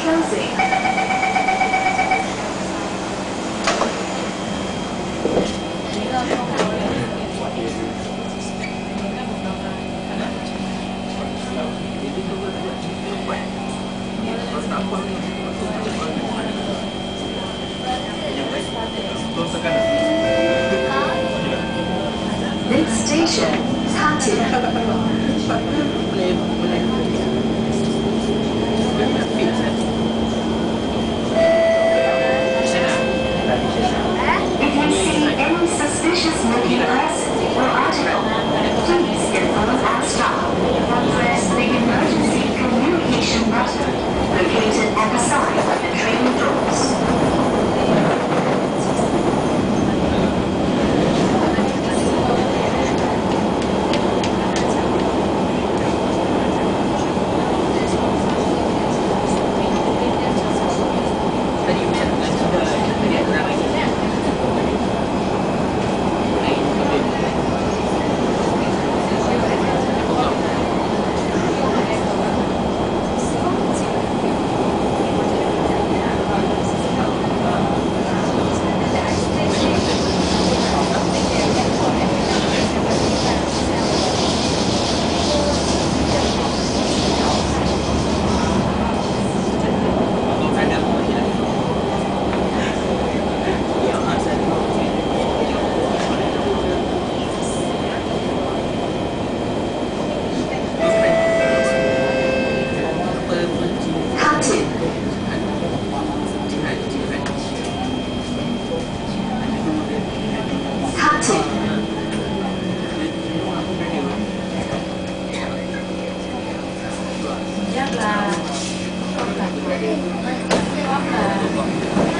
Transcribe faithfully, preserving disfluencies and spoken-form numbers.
closing. Next station, Khatib. If you see any suspicious looking person or article, please inform our staff or press the emergency communication button located at the side of the train doors. Chắc là không là không là